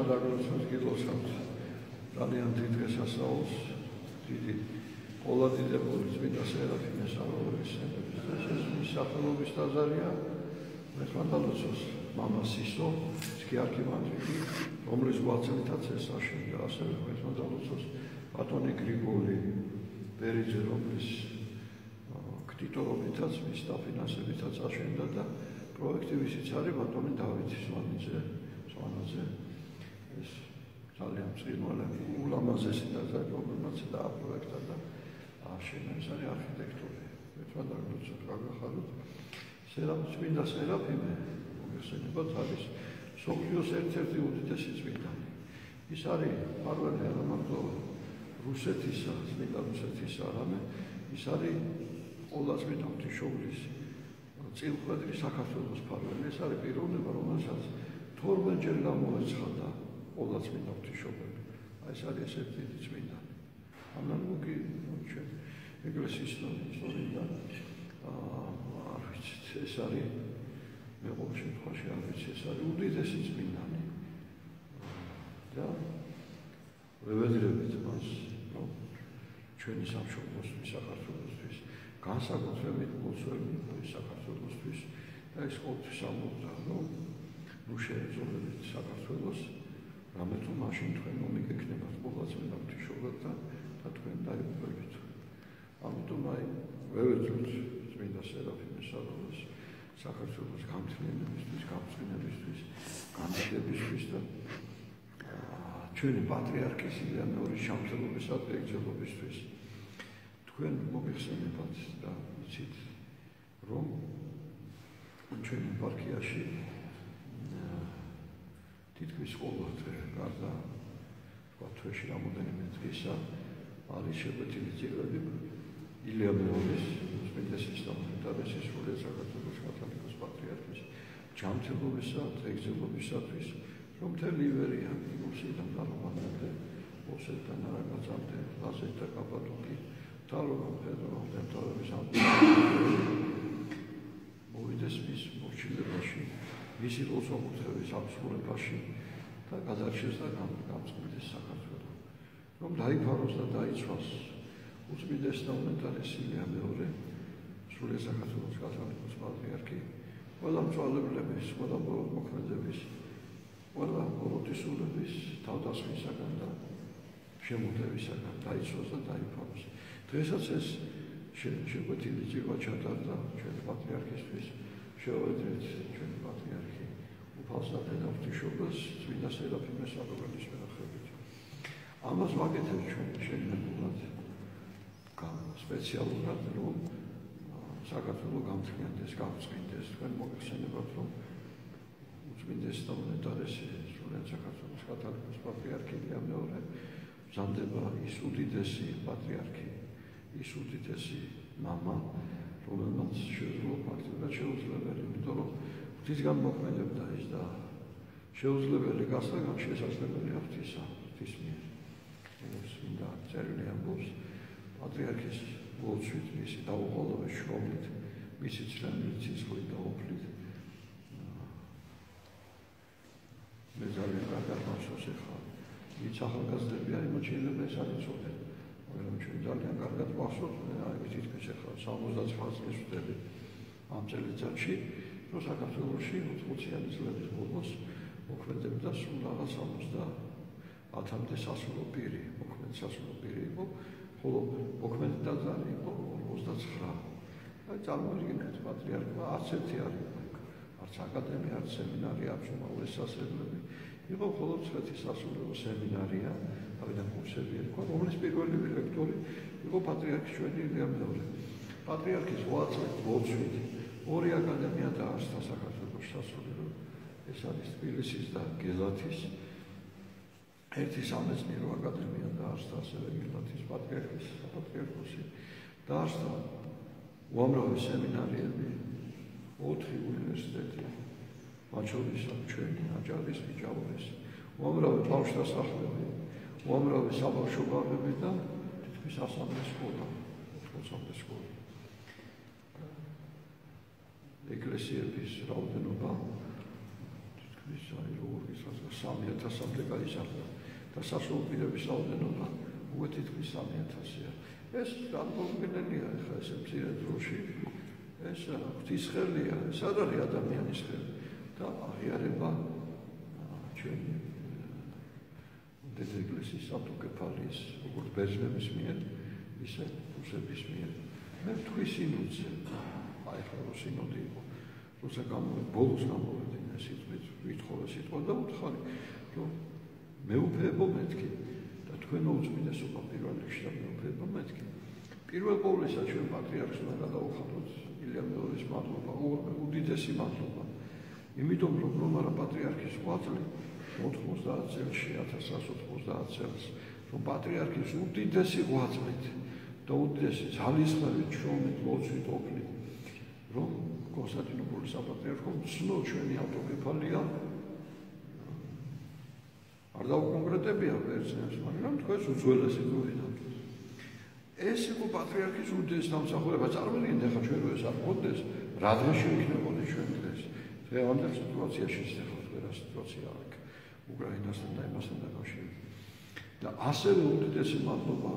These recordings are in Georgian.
დაგლოცავს გილოცავთ ძალიან დიდ დღესასწაულს, დიდი ყოლადიდებული წმინდა სერაფიმე საღვთის მის სახელობის ტაძარია. მეთვალდალოცოს მამა სისო, სქი არქიმანდრიტი, რომლის გვაწმითაც ეს აშენდა, ასევე მეთვალდალოცოს ბატონი გრიგოლი ბერიძე, რომლის ქტიტორობითაც, მის დაფინანსებითაც აშენდა და პროექტი ვისიც არის ბატონი დავითი სვანაძე. ეს ძალიან წინვალე ულამაზესი ტაძარი, რომელმაც დააპროექტა და აშენა. ეს არის არქიტექტური. მეთვალდალოცოთ გაგახაროთ. წმინდა სერაფიმე, მოგეხსენებათ, არის მსოფლიოს ერთ-ერთი უდიდესი წმინდანი. ის არის პარველი არა მარტო რუსეთისა, წმინდა რუსეთისა, არამედ ის არის ყველა წმინდა ღვთისმშობლის წილყვეტი საქართველოს პარველი. ეს არის პიროვნება, რომელსაც 12-ჯერ გამოეცხადა ყველა წმინდა ღვთისმშობელი. ეს არის ესეთი დიდი წმინდანი. ანალოგი ჩვენ ეკლესიის ისტორიიდან ეს არის მე ყოველ შემთხვევაში არ ვიცი, ეს არის უდიდესი წმინდანი და ვებედრებით მას, რომ ჩვენი სამშობლოსთვის, საქართველოსთვის განსაკუთრებით მოწვეული საქართველოსთვის და ეს ყოველთვის ამბობდა, რომ ნუ შეეძლებეთ საქართველოს, რამე თუ მაშინ თქვენ მომიგექნებათ ყველა წმინდა ღვთისმშობელთან და თქვენ დაიბრუნებით. ამიტომ ვებედროთ წმინდა სერაფიმეს საღვთის საქართველოს გამთლიანებისთვის, გამწყინებისთვის, განვითარებისთვის და ჩვენი პატრიარქის ილია მეორის შემძლობისა და ეგზელობისთვის. თქვენ მოგეხსენებათ და ვიცით, რომ ჩვენი ეპარქიაში თითქმის ყოველ დღე, გარდა თვეში რამოდენიმე დღისა, არის შეკვეთილი წიგნები ილია მეორის წმინდესის და მღვდლის სრულიად საქართველოს კათოლიკოს პატრიარქის ჯანმრთელობისა და ეგზელობისათვის, რომ მთელი ივერია, რუსიდან დალომანამდე, ოსეთთან არაგაწამდე, ლაზეთ და კაპადოკი, თალოგან ფედერალ დემტარების მოვიდეს მის მორჩილებაში, მისი ლოცვა-კურთხევის აღსრულებაში და გადარჩეს და გამწყდეს საქართველო, რომ დაიფაროს და დაიცვას უწმინდეს და უმეტარესი ილია მეორე, სრულიად საქართველოს კათოლიკოს პატრიარქი, ყველა მწვალებლების, ყველა მოქმედების, ყველა ბოროტისულების თავდასხმისაგან და შემოქმედებისაგან დაიცვას და დაიფაროს. დღესაც ეს შეკვეთილი წიგნი ჩატარდა ჩვენი პატრიარქისთვის, შევედრეთ ჩვენი პატრიარქი უფალსა და ღვთისმშობელს წმინდა სერაფიმეს საღვთის მენახებით. ამას ვაკეთებთ ჩვენ შეგვიძლია სპეციალურად, რომ საქართველო გამთლიანდეს, გამწყინდეს. თქვენ მოგეხსენებათ, რომ უწმინდეს და უმეტარესი სრულიად საქართველოს კათოლიკოს პატრიარქი ილია მეორე ბრძანდება ის უდიდესი პატრიარქი, ის უდიდესი მამა, რომელმაც შეძლო ფაქტობრივად შეუძლებელი, იმიტომ რომ ღვთისგან მოქმედებდა ის და შეუძლებელი გასაგან შესაძლებელია ღვთის მიერ. ეს მინდა წერილი ამბობს პატრიარქის ლოცვით, მისი დაუყოლობის შრომით, მისი ცრემლით, სისხლით და ოფლით. მე ძალიან კარგად მახსოვს ახლა, ვინც ახალგაზრდები აიმოჩნდება, ეს არ იცოდნენ. მაგრამ ჩვენ ძალიან კარგად მახსოვს, აი თითქმის ახლა 79 წლის ვდები ამ წელიწადში, რომ საქართველოში 80-იანი წლების ბოლოს მოქმედებდა სულ რაღაც 70-მდე სასულო პირი, მოქმედი სასულო პირი იყო, ხოლო მოქმედი ტაძარი იყო 29. აი წარმოიდგინეთ, პატრიარქმა არც ერთი არ იყო, არც აკადემია, არც სემინარია, არც უმაღლესი სასწავლებელი. იყო მხოლოდ წვეთის სასულიერო სემინარია, თავიდან კურსები ერქვა, რომლის პირველი რექტორი იყო პატრიარქი ჩვენი ილია მეორე. პატრიარქის 8 წლით ლოცვით 2 აკადემია დაარსდა საქართველოს სასულიერო. ეს არის თბილისის და გელათის. ერთი სამეცნიერო აკადემია დაარსდა, ასევე გელათის პატრიარქის საპატრიარქოსი დაარსდა უამრავი სემინარიები, 4 უნივერსიტეტი, მათ შორის ჩვენი აჭარის, მიჯავრეს, უამრავი ბავშვთა სახლები, უამრავი საბავშვო ბაღები და თითქმის 100-მდე სკოლა, 80-მდე სკოლა. ეკლესიების რაოდენობა თითქმის აი როგორ 3000-მდე გაიზარდა და სასრულ პირების რაოდენობა უკვე თითქმის 3000-ია. ეს წარმოუდგენელია ხა ეს მცირე დროში. ეს ღვთისხელია, ეს არ არის ადამიანის ხელი და აღიარება ჩვენი დედა ეკლესიის ავტოკეფალიის როგორც ბერძნების მიერ, ისე რუსების მიერ. მე ვთქვი სინოდზე, აი ხა სინოდი იყო. როცა ბოლოს გამოვედინე სიტყვით, ვითხოვე სიტყვა და უთხარი, რომ მეუფეებო მეთქი და თქვენო უწმინდესობა პირველ რიგში და მეუფეებო მეთქი. პირველ ყოვლისა ჩვენ პატრიარქს უნდა გადავუხადოთ ილიამ მეორის მადლობა, უდიდესი მადლობა. იმიტომ რომ რომარა პატრიარქის ყვაწლი 90 წელში 1190 წელს რომ პატრიარქის უდიდესი ღვაწლით და უდიდესი ძალისხმევით შრომით ლოცვით ოფლით რომ კონსტანტინოპოლის საპატრიარქომ ცნო ჩვენი ავტოკეფალია არ დავუკონკრეტებია ვერცნებს, მაგრამ თქვენს უძველესი დროიდან ეს იყო პატრიარქის უდიდესი დამსახურება. წარმოიდგინეთ ახლა ჩვენ რო ეს არ გქონდეს, რა დღეში იქნებოდი ჩვენ დღეს. დღევანდელ სიტუაციაში შეხოთ რა სიტუაცია აქვს უკრაინასთან და იმასთან დაკავშირებით. და ასევე უდიდესი მადლობა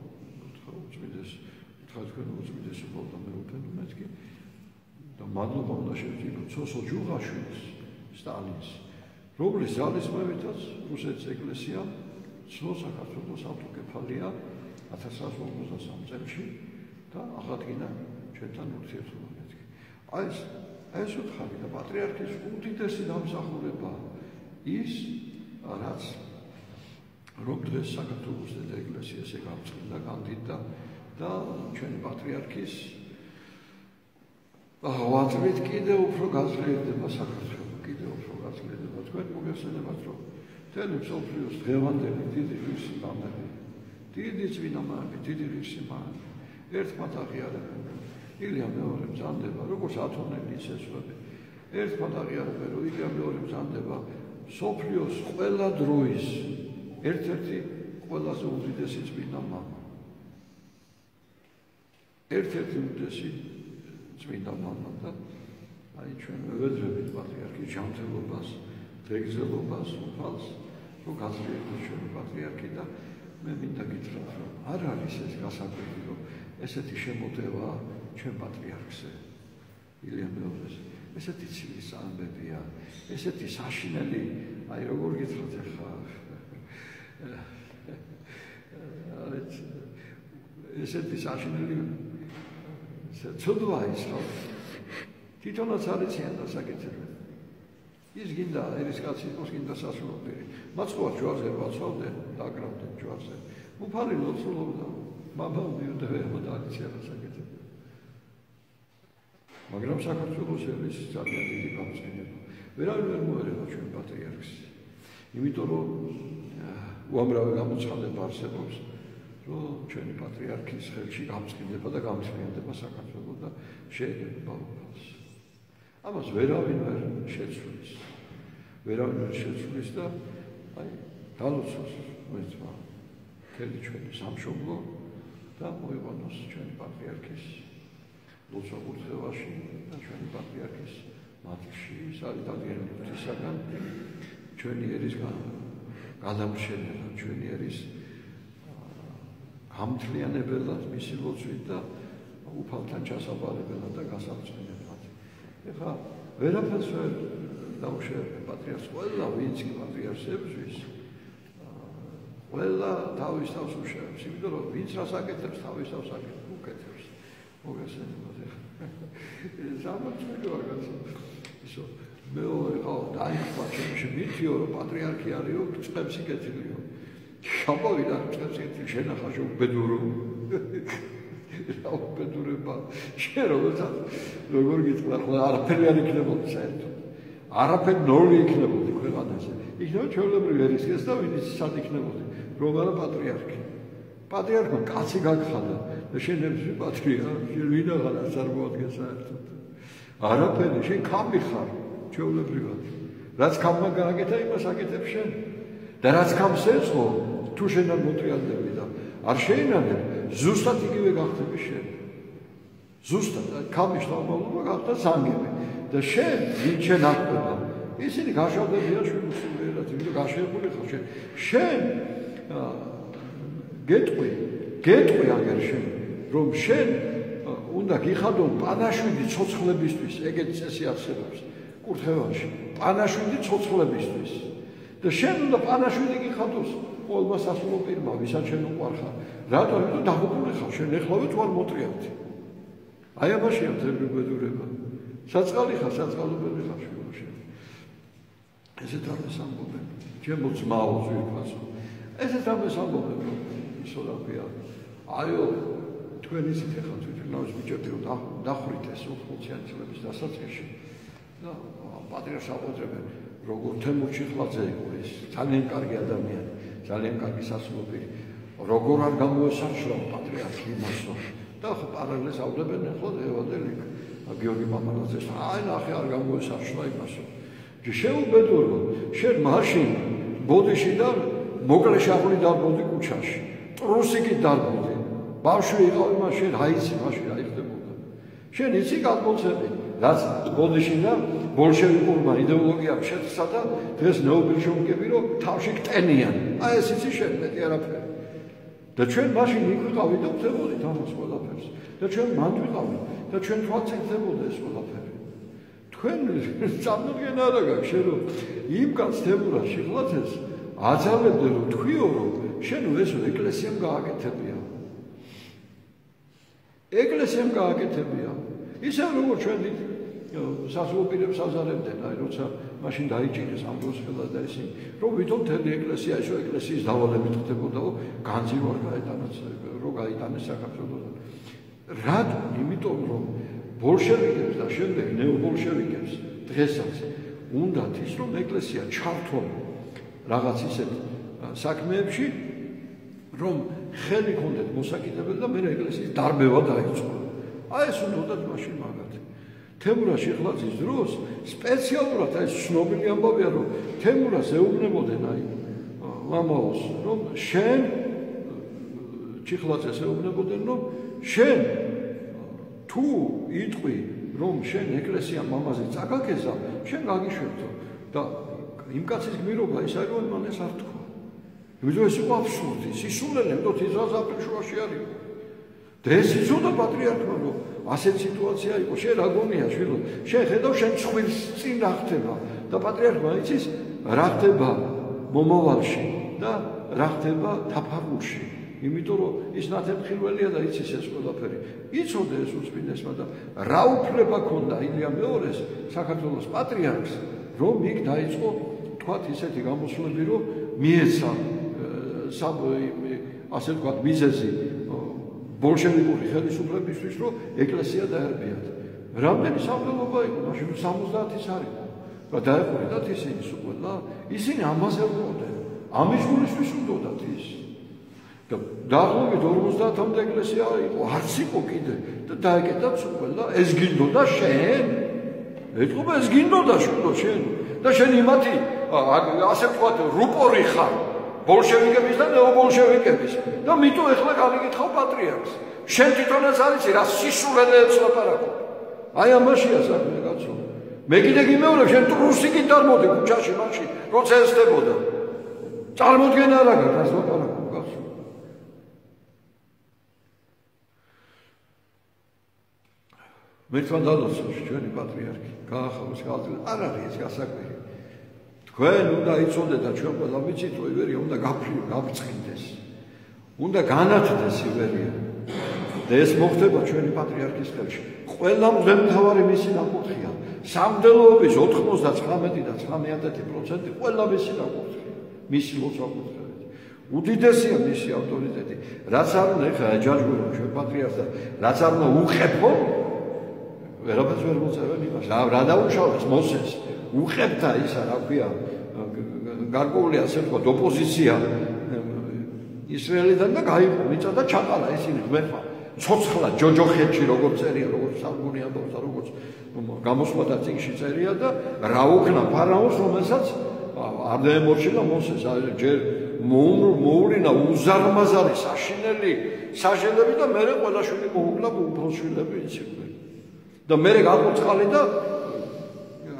თქვენ უწმინდესობა და მეუფეებო მეთქი და მადლობა უნდა შევძინოთ ცოსო ჯუღაშვილს სტალინს, რომლის ძალისხმევითაც რუსეთის ეკლესია ცნო საქართველოს ავტოკეფალია 1153 წელში და აღადგინა ჩვენთან ურთიერთობა მეთქი. აი ეს უთხარი და პატრიარქის უდიდესი დამსახურება ის რაც რომ დღეს საქართველოს დედა ეკლესია ესე გამწყდა განდიდა და ჩვენი პატრიარქის ღვაწლით კიდევ უფრო გაძლიერდება საქართველო, კიდევ უფრო გაძლიერდება. თქვენ მოგეხსენებათ რომ მთელი მსოფლიოს დღევანდელი დიდი ღირსი დიდი წმინდანები, დიდი ღირსი ერთმანეთ აღიარებენ ილიამ მეორე ბრძანდება, როგორც ათონელი ისესვები. ერთმანეთ აღიარებენ რომ ილიამ მეორე ბრძანდება მსოფლიოს ყველა დროის ერთ-ერთი ყველაზე უდიდესი წმინდა მამა. ერთ-ერთი უდიდესი წმინდა მამა და აი ჩვენ ვეძებთ პატრიარქის ჯანმრთელობას, დღეგრძელობას, უფალს, რომ გაძლიერდეს ჩვენი პატრიარქი და მე მინდა გითხრათ, რომ არ არის ეს გასაკვირი, რომ ესეთი შემოტევა ჩვენ პატრიარქზე, ილიამ მეორეს, ესეთი ცილის ამბებია, ესეთი საშინელი, აი როგორ გითხრათ ახლა, ესეთი საშინელი ცოდვა ის, რომ თვითონაც არიციან დასაკეთებელი. ის გინდა ერისკაცი იყოს, გინდა სასულო პირი. მაწყობა ჯვარზე ვაცავდნენ, დაკრავდნენ ჯვარზე. უფალი ლოცულობდა, მამა მივდევება და არიციან დასაკეთებელი. მაგრამ საქართველოს ერის ძალიან დიდი გამწყენება. ვერავინ ვერ მოერევა ჩვენ პატრიარქს. იმიტომ რომ უამრავი გამოცხადება არსებობს, რომ ჩვენი პატრიარქის ხელში გამწყდება და გამწვიანდება საქართველო და შეეგება უფალს. ამას ვერავინ ვერ შეცვლის. ვერავინ ვერ შეცვლის და აი დალოცოს მოიწვა მთელი ჩვენი სამშობლო და მოიყვანოს ჩვენი პატრიარქის ლოცვა კურთხევაში და ჩვენი პატრიარქის მატჩში. ის არის დადგენილი ღვთისაგან ჩვენი ერის გადამრჩენება, ჩვენი ერის გამთლიანებელად მისი ლოცვით და უფალთან ჩასაბარებელად და გასაბწყინებლად. ეხლა ვერაფერს ვერ დაუშვებენ პატრიარქს, ყველა ვინც კი პატრიარქს ებრძვის, ყველა თავის თავს უშევებს, იმიტომ რომ ვინც რას აკეთებს, თავის თავს უკეთებს. მოგესალმებით ეხლა. სამართლია რაღაცა. ისო მეორე ყავ დაიხვა ჩემში მითიო რომ პატრიარქი არისო, წყებს იკეთილიო. შაბავიდან წყებს იკეთილი შენახაშო უბედურო. რა უბედურება. შენ როგორ გიწყდა, არაფერი არ იქნებოდა საერთოდ. არაფერი ნოლი იქნებოდა ქვეყანაზე. იქნება ჩვეულებრივი ერისკაც და ვინც სად იქნებოდა, რომ არა პატრიარქი. პატრიარქმა კაცი გაგხადა და შენ ებრძვი პატრიარქს, შენ ვინაღარას არ მოადგენ საერთოდ. არაფერი, შენ ქამი ხარ, ჩვეულებრივად. რაც ქამმა გააკეთა, იმას აკეთებ შენ. და რაც ქამს ეწყო, თუ შენ არ მოტრიალდები და არ შეინანებ, ზუსტად იგივე გახდები შენ. ზუსტად, ქამის ნორმალობა გახდა ზანგები. და შენ ვინ შენ აკეთებ, ისინი გაშავდებიან შვილოსნიერად, იმიტომ გაშევებული ხარ შენ გეტყვი აგერ შენ რომ შენ უნდა გიხადონ პანაშვიდი ცოცხლებისთვის, ეგეთი წესი არსებობს კურთხევალში, პანაშვიდი ცოცხლებისთვის და შენ უნდა პანაშვიდი გიხადოს ყოველმა სასულო პირმა, ვისაც შენ უყვარხარ. რატო? იმიტომ დაღუპული ხარ შენ, ეხლავე თუ არ მოტრიალდი. აი ამაშია თებერბედურება. საწყალი ხარ, საწყალობელი ხარ შვილოში. ესეთ რამეს ამბობენ. ჩემო ძმაო ზვირფასო. ესეთ რამეს ამბობენ, რომ ისო რა ქვია. აიო, თქვენ ისეთ ახლა თვითონაც მიჭერთ რომ დახვრით ეს 80-იანი წლების დასაწყისში. და პატრიარქს აღვაწებენ, როგორ თემურ ჩიხლაძე იყო ეს, ძალიან კარგი ადამიანი, ძალიან კარგი სასულო პირი. როგორ არ გამოესარჩვა პატრიარქი იმასო. და ხო პარალელს ავლებენ ახლა ევანდელიკ გიორგი მამალაძეს. აი ნახე არ გამოესარჩვა იმასო. შეუბედურო, შენ მაშინ ბოდიშიდან მოკლე შაღული დარბოდი კუჩაში. ტრუსიკი დარბოდი. ბავშვი იყავი მაშინ აიცი მაშინ რა იხდებოდა. შენ იცი გადმოცემი, რაც ბოდიშიდან ბოლშევიკურმა იდეოლოგიამ შეცდა და დღეს ნეობილშევიკები რომ თავში კტენიან. აი ეს იცი შენ მეტი არაფერი. და ჩვენ მაშინ იქ ვიყავით და ვწებოდით ამას ყველაფერს. და ჩვენ მანდ ვიყავით და ჩვენ თვალწინდებოდა ეს ყველაფერი. თქვენ წარმოდგენა არა გაქვს შენ რომ იმ კაცს თემურა შიხლაძეს აძალებდე რომ თქვიო რომ შენ ესო ეკლესიამ გააკეთებია. ეკლესიამ გააკეთებია. ისე როგორც ჩვენ სასულო პირებს აზარებდნენ, აი როცა მაშინ დაიჭირეს ამბროს ხელა და ისინი, რომ ვითომ მთელი ეკლესია ისო ეკლესიის დავალებით ხდებოდაო, განძი ვარ გაეტანაც, რომ გაიტანეს საქართველოსთან. რატო? იმიტომ რომ ბოლშევიკებს და შემდეგ ნეობოლშევიკებს დღესაც უნდათ ის რომ ეკლესია ჩართონ რაღაც ისეთ საქმეებში რომ ხელი ქონდეთ მოსაკიდებელი და მე ეკლესიის დარბევა დაიწყო. აი ეს უნდათ მაშინ მაგათი. თემურა შიხლაძის დროს სპეციალურად ეს ცნობილი ამბავია რომ თემურას ეუბნებოდნენ აი მამაოს რომ შენ შიხლაძეს ეუბნებოდნენ რომ შენ თუ იტყვი რომ შენ ეკლესია მამაზე წაგაგეზა შენ გაგიშვებთო და იმ კაცის გმირობა ის არის რომ მან ეს არ თქვა. იმიტომ ეს იყო აბსურდი, სისულელე მდოთ იზრაელს აფრიშუაში არის. და ეს იცოდა პატრიარქმა რომ ასეთ სიტუაცია იყო, შენ რა გონია შვილო, შენ ხედავ შენ ცხვირს წინ რა ხდება და პატრიარქმა იცის რა ხდება მომავალში და რა ხდება თაფარულში. იმიტომ რომ ის ნათემხილველია და იცის ეს ყველაფერი. იცოდა ეს უწმინდესმა და რა უფლება ქონდა ილია მეორეს საქართველოს პატრიარქს რომ იქ დაიწყო თქვათ ისეთი გამოსვლები რომ მიეცა ასე ვთქვათ მიზეზი ბოლშევიკური ხელისუფლებისთვის რომ ეკლესია დაერბიათ. რამდენი სამხედროობა იყო მაშინ 70-ის არის. და დაეყურეთ ისინი სულ ისინი ამაზე ვყოდნენ. ამის გულისთვის უნდათ ის. და დაახლოებით 50-მდე ეკლესია იყო, არც იყო კიდე და დაეკეტა სულ ეს გინდოდა შენ. ეთქობა ეს გინდოდა შენ. და შენ იმათი ასე ვთქვათ რუპორი ხარ ბოლშევიკების და ნეობოლშევიკების და მიტო ეხლა გავიკითხავ პატრიარქს. შენ თვითონაც არის რა სისულელეებს ლაპარაკობ. აი ამაშია საქმე კაცო. მე კიდე გიმეორებ შენ ტრუსიკი დარმოდი ქუჩაში მაშინ როცა ესდებოდა. წარმოდგენა არა გაქვს ლაპარაკობ კაცო. მე თქვენ დადოსოს ჩვენი პატრიარქი გაახალოს გააძლევს არ არის ეს გასაკვირი. თქვენ უნდა იცოდეთ და ჩვენ ყველა ვიცით რომ ივერია უნდა გაბრწყინდეს. უნდა განათდეს ივერია. და ეს მოხდება ჩვენი პატრიარქის ხელში. ყველა მღვდელმთავარი მისი ნაკურთხია. სამღვდელოების 99 და 99% ყველა მისი ნაკურთხია. მისი ლოცვა-კურთხევით. უდიდესია მისი ავტორიტეტი. რაც არ უნდა ეხლა ეჯაჯბურო ჩვენ პატრიარქს და რაც არ უნდა უყეფო ვერაფერს ვერ მოწევენ იმას. რა დაუშავეს მოსეს. უყებდა ისა რა ქვია გარკვეული ასე ვთქვათ ოპოზიცია ისრაელიდან და გაიყო მიწა და ჩაყარა ისინი ღმერთმა ცოცხლა ჯოჯოხეთში როგორც წერია როგორც საგუნი ამბობს და როგორც გამოსვლათა წიგნში წერია და რა უქნა ფარაონს რომელსაც არ დაემორჩილა მოსეს ჯერ მოულინა უზარმაზარი საშინელი საჟელები და მერე ყველა შვილი მოუკლა უფროს შვილები იცი და მერე გაყუწყალი და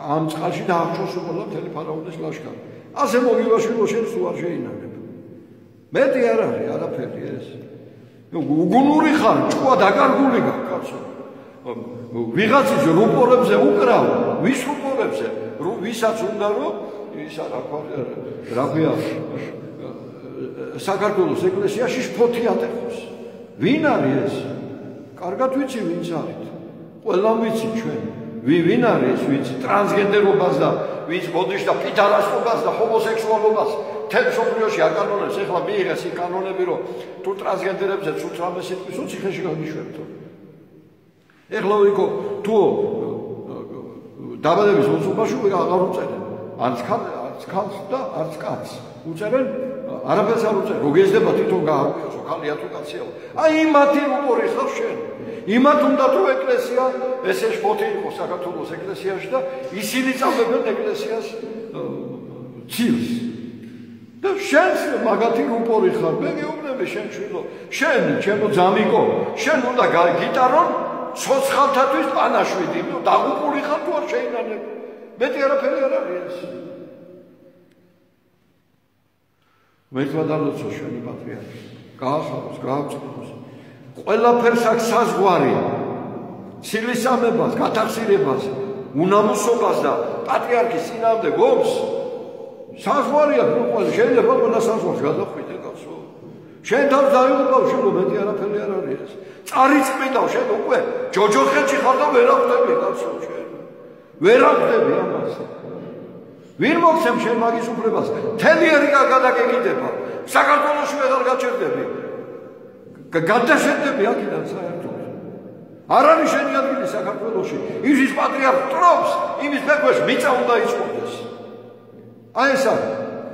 ამ წყალში დააღწევს უყოლა მთელი ფარაონის ლაშქარი. ასე მოგილაშვილო შენ სულ არ შეინარებ. მეტი არ არის არაფერი ეს. უგუნური ხარ, ჭკუა დაკარგული გაქვს კაცო. ვიღაცის რუპორებზე უკრავ, ვის რუპორებზე? ვისაც უნდა რომ ისა რა ქვია საქართველოს ეკლესიაში შფოთი ატეხოს. ვინ არის ეს? კარგად ვიცი ვინც არის. ყველამ ვიცი ჩვენ. ვინ არის ვინც ტრანსგენდერობას და ვინც ბოდიშ და პიტარასობას და ჰომოსექსუალობას თელ სოფლიოში აკანონებს. ეხლა მიიღეს იქ კანონები რომ თუ ტრანსგენდერებზე ცუც რამე სიტყვის უციხეში გაგიშვებთო. ეხლა ვიქო თუ დაბადების მოსულობაში აღარ უწერენ. არც ქალს და არც კაცს. უწერენ არაფერს არ უწერენ. რო გეძდება თვითონ გააღვიოსო ქალია თუ კაცია. აი იმათი რუპორი ხარ შენ. იმათ უნდა თუ ეკლესია ესე შფოთი იყო საქართველოს ეკლესიაში და ისინი წავლებენ ეკლესიას ცილს. და შენს მაგათი რუპორი ხარ. მე გეუბნები შენ შვილო. შენ ჩემო ძამიკო, შენ უნდა გიტარონ ცოცხალთათვის პანაშვიდი. ნუ დაღუპული ხარ თუ არ შეინანებ. მეტი არაფერი არ არის ეს. მეთქვა დალოცო შენი პატრიარქი. გაახაროს, გააწყდოს. ყველაფერს აქვს საზღვარი. ცილისამებას, გათახსირებას, უნამუსობას და პატრიარქის წინააღმდეგ ომს საზღვარი აქვს. ყველა შეიძლება ყველა საზღვარს გადახვიდე კაცო. შენ თავს დაიღუპავ შენ მეტი არაფერი არ არის ეს. წარიწმიდავ შენ უკვე ჯოჯოხეთში ხარ და ვერ ახვდები კაცო შენ. ვერ ახვდები ამას. ვინ მოგცემ შენ მაგის უფლებას? თელიერი გადაგეკიდება. საქართველოში ვეღარ გაჩერდები. გადაშენდები აქედან საერთოდ. არ არის შენი ადგილი საქართველოში. იმის პატრიარქ ტრობს, იმის მეფეს მიწა უნდა იწყვეტეს. აი ეს არის.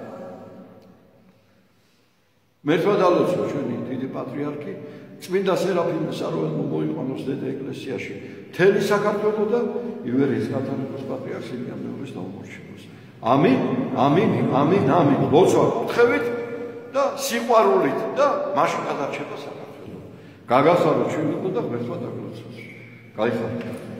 მერთვა დალოცო ჩვენი დიდი პატრიარქი წმინდა სერაფიმე საროელმა მოიყვანოს დედა ეკლესიაში მთელი საქართველო და ივერიის კათოლიკოს პატრიარქს იმიანეულს დაუმორჩილოს. ამინ, ამინ, ამინ, ამინ. ლოცვა გხევით და სიყვარულით და მაშინ გადარჩება საქართველო. გაგახარო ჩვენო და ღმერთმა დაგლოცოს. გაიხაროთ.